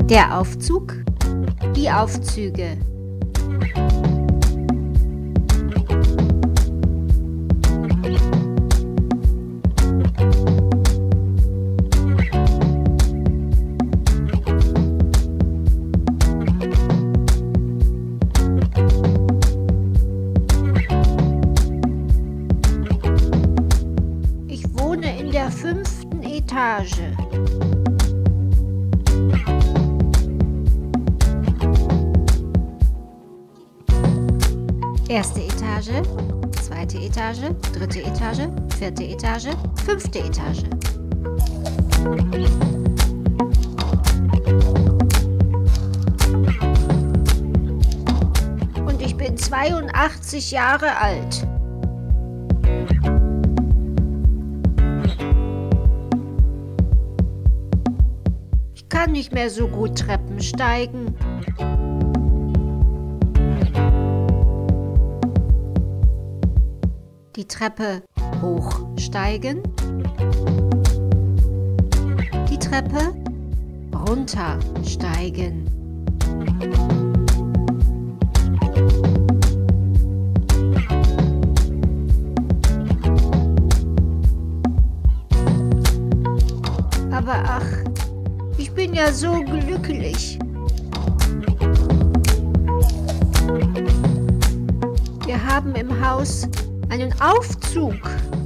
Der Aufzug, die Aufzüge. Ich wohne in der 5. Etage. Erste Etage, zweite Etage, dritte Etage, vierte Etage, 5. Etage. Und ich bin 82 Jahre alt. Ich kann nicht mehr so gut Treppen steigen. Die Treppe hochsteigen, die Treppe runtersteigen. Aber ach, ich bin ja so glücklich. Wir haben im Haus einen Aufzug.